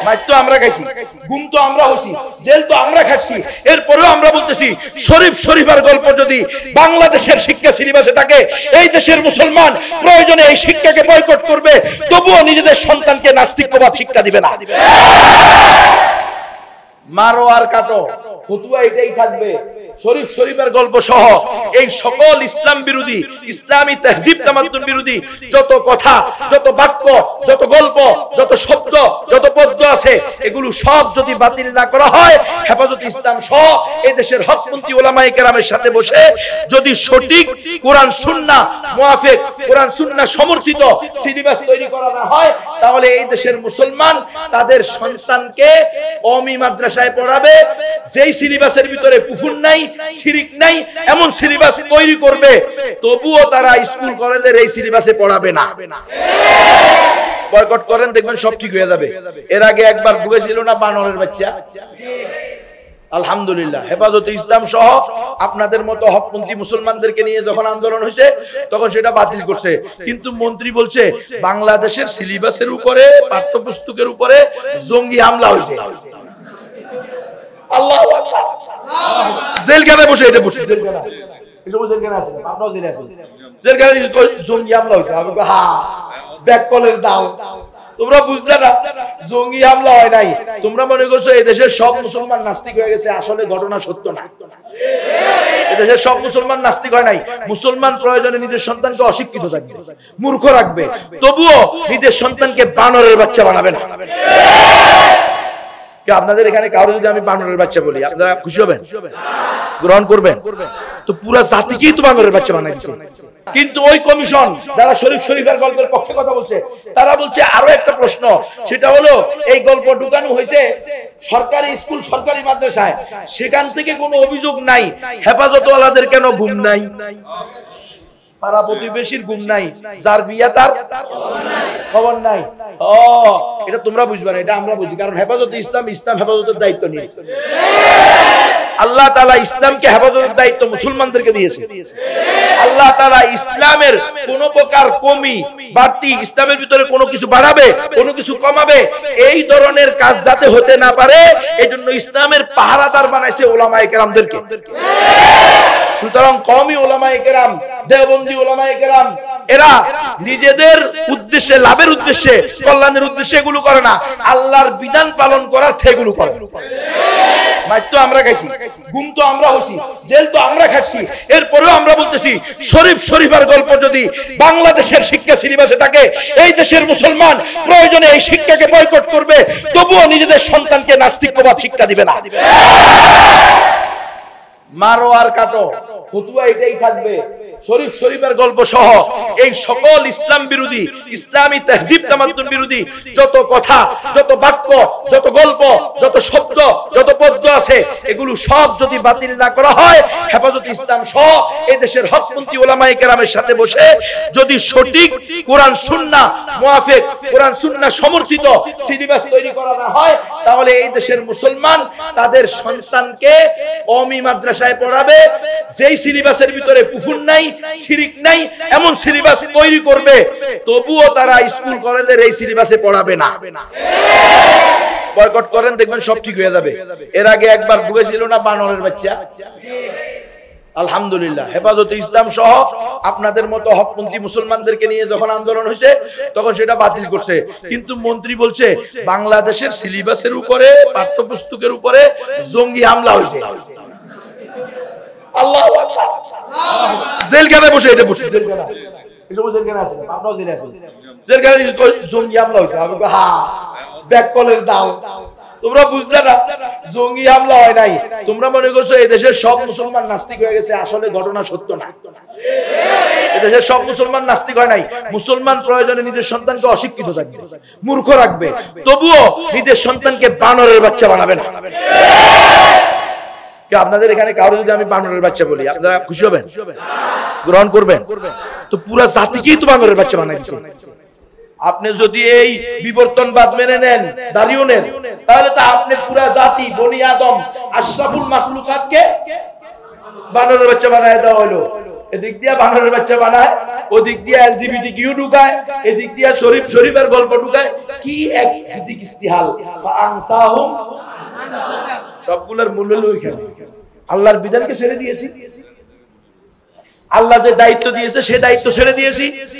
মাইর তো আমরা খাইছি, গুম তো আমরা হইছি, জেল তো আমরা খাচ্ছি, এরপরেও আমরা বলতেছি শরীফার গল্প যদি বাংলাদেশের শিক্ষা সিলেবাসে থাকে, এই দেশের মুসলমান প্রয়োজনে এই শিক্ষাকে বয়কট করবে, তবুও নিজেদের সন্তানকে নাস্তিক্যবাদ শিক্ষা দিবে না। মারো আর কাটো, ফতুয়া এটাই থাকবে। শরীফের গল্প সহ এই সকল ইসলাম বিরোধী, ইসলামী তাহযীব তামাদ্দুন বিরোধী যত কথা, যত বাক্য, যত গল্প, যত শব্দ, যত পদ্য আছে, এগুলো সব যদি বাতিল না করা হয়, হেফাজতে ইসলাম সহ এই দেশের হকপন্থী ওলামায়ে কেরামের সাথে বসে যদি সঠিক কোরআন সুন্নাহ মুআফিক, কোরআন সুন্নাহ সমর্থিত সিলেবাস তৈরি করা না হয়, তাহলে এই দেশের মুসলমান তাদের সন্তানকে কওমি মাদ্রাসায় পড়াবে, যেই সিলেবাসের ভিতরে কুফর নাই, শিরিক নাই, এমন সিলেবাস তৈরি করবে, তবুও তারা স্কুল কলেজের এই সিলেবাসে পড়াবে না। বয়কট করেন, দেখবেন সব ঠিক হয়ে যাবে। এর আগে একবার ঢুকেছিল না বানরের বাচ্চা, আলহামদুলিল্লাহ হেফাজতে ইসলাম সহ আপনাদের মতো হকপন্থী মুসলমানদেরকে নিয়ে যখন আন্দোলন হয়েছে তখন সেটা বাতিল করছে, কিন্তু মন্ত্রী বলছে বাংলাদেশের সিলেবাসের উপরে, পাঠ্যপুস্তকের উপরে জঙ্গি হামলা হয়েছে। আল্লাহু আকবার। জেলখানায় বসে এটা বসে জেলখানা, এসব জেলখানা আছে, আপনারাও জেলে আছেন, জেলখানায় জঙ্গি হামলা হয়েছে। আমি হ্যাঁ, ব্যাক কলের দাও, তোমরা বুঝলে না জঙ্গি হামলা হয় নাই, তোমরা মনে করছো এই দেশের সব মুসলমান নাস্তিক হয়ে গেছে, আসলে ঘটনা সত্য না। এদেশের সব মুসলমান নাস্তিক হয় নাই। মুসলমান প্রয়োজনে নিজের সন্তানকে অশিক্ষিত থাকবে, মূর্খ রাখবে, তবুও নিজের সন্তানকে বানরের বাচ্চা বানাবে না। আপনাদের এখানে কারো যদি আমি বানরের বাচ্চা বলি, আপনারা খুশি হবেন, গ্রহণ করবেন? তো পুরো জাতিকেই তো বানরের বাচ্চা বানাই দিচ্ছে। কিন্তু ওই কমিশন যারা শরীফের গল্পের পক্ষে কথা বলছে, তারা বলছে আরো একটা প্রশ্ন, সেটা হলো এই গল্প ঢুকানো হয়েছে সরকারি স্কুল, সরকারি মাদ্রাসায়, সেখান থেকে কোনো অভিযোগ নাই, হেফাজতওয়ালাদের কেন ঘুম নাই? পাড়া প্রতিবেশীর ঘুম নাই, যার বিয়া তার খবর নাই। ও, এটা তোমরা বুঝবে না, এটা আমরা বুঝি, কারণ হেফাজতে ইসলাম, ইসলাম হেফাজতের দায়িত্ব নিয়ে আল্লাহ তাআলা ইসলামকে হেফাজতের দায়িত্ব মুসলমানদেরকে দিয়েছে। আল্লাহ তাআলা ইসলামের কোন প্রকার কমি বাড়তি, ইসলামের ভিতরে কোনো কিছু বাড়াবে, কোনো কিছু কমাবে, এই ধরনের কাজ যাতে হতে না পারে, এজন্য ইসলামের পাহারাদার বানাইছে ওলামায়ে কেরামদেরকে। সুতরাং কওমি ওলামায়ে কেরাম, দেওবন্দি ওলামায়ে কেরাম, এরা নিজেদের উদ্দেশ্যে, লাভের উদ্দেশ্যে, কল্যাণের উদ্দেশ্যে এগুলো করে না, আল্লাহর বিধান পালন করার এগুলো করে। মাইর তো আমরা খাইছি, গুম তো আমরা হইছি, জেল তো আমরা খাচ্ছি, এরপরেও আমরা বলতেছি শরীফের গল্প যদি বাংলাদেশের শিক্ষা সিলেবাসে থাকে, এই দেশের মুসলমান প্রয়োজনে এই শিক্ষাকে বয়কট করবে, তবুও নিজেদের সন্তানকে নাস্তিক্যবাদ শিক্ষা দিবে না। মারো আর কাটো, ফতুয়া এটাই থাকবে। শরীফের গল্প সহ এই সকল ইসলাম বিরোধী, ইসলামী তাহযীব তামাদ্দুন বিরোধী যত কথা, যত বাক্য, যত গল্প, যত শব্দ, যত পদ্য আছে, এগুলো সব যদি বাতিল না করা হয়, হেফাজতে ইসলাম সহ এই দেশের হকপন্থী ওলামায়ে কেরামের সাথে বসে যদি সঠিক কোরআন সুন্নাহ মুআফিক, কোরআন সুন্নাহ সমর্থিত সিলেবাস তৈরি করা না হয়, তাহলে এই দেশের মুসলমান তাদের সন্তানকে কওমি মাদ্রাসায় পড়াবে, যেই সিলেবাসের ভিতরে কুফর নাই, শিরিক নাই, এমন সিলেবাস তৈরি করবে, তবুও তারা স্কুল কলেজের এই সিলেবাসে পড়াবে না। বয়কট করেন, দেখবেন সব ঠিক হয়ে যাবে। এর আগে একবার ঢুকেছিল না বানরের বাচ্চা, আলহামদুলিল্লাহ হেফাজতে ইসলাম সহ আপনাদের মতো হকপন্থী মুসলমানদেরকে নিয়ে যখন আন্দোলন হয়েছে তখন সেটা বাতিল করছে, কিন্তু মন্ত্রী বলছে বাংলাদেশের সিলেবাসের উপরে, পাঠ্যপুস্তকের উপরে জঙ্গি হামলা হয়েছে। আল্লাহু আকবার। জেলখানায় বসে এটা বসে জেলখানা, এসব জেলখানা আছে, আপনারাও জেলে আছেন, জেলখানায় জঙ্গি হামলা হয়েছে। আমি হ্যাঁ, ব্যাক কলের দাও, তোমরা বুঝলে না জঙ্গি হামলা হয় নাই, তোমরা মনে করছো এই দেশের সব মুসলমান নাস্তিক হয়ে গেছে, আসলে ঘটনা সত্য না। এদেশের সব মুসলমান নাস্তিক হয় নাই। মুসলমান প্রয়োজনে নিজের সন্তানকে অশিক্ষিত থাকবে, মূর্খ রাখবে, তবুও নিজের সন্তানকে বানরের বাচ্চা বানাবে না। আপনাদের এখানে কারো যদি আমি বানরের বাচ্চা বলি, আপনারা খুশি হবেন, গ্রহণ করবেন? তো পুরো জাতিকেই তো বানরের বাচ্চা বানাই দিচ্ছে। আপনি যদি এই বিবর্তনবাদ মেনে নেন, দাঁড়িয়ে নেন, তাহলে তো আপনি পুরো জাতি, বনি আদম, আশরাফুল মাখলুকাতকে বানরের বাচ্চা বানায় দেওয়া হলো। এদিক দিয়ে বানরের বাচ্চা বানায়, ওদিক দিয়ে এলজিবিটিকিউ ঢুকায়, এদিক দিয়ে শরীফের গল্প ঢুকায়। কি এক ভিত্তিক ইস্তিহাল। ফাআনসাহুম, সবগুলোর মূল হলো ওইখানে আল্লাহর বিধানকে ছেড়ে দিয়েছি। আল্লাহ যে দায়িত্ব দিয়েছে সে দায়িত্ব ছেড়ে দিয়েছি।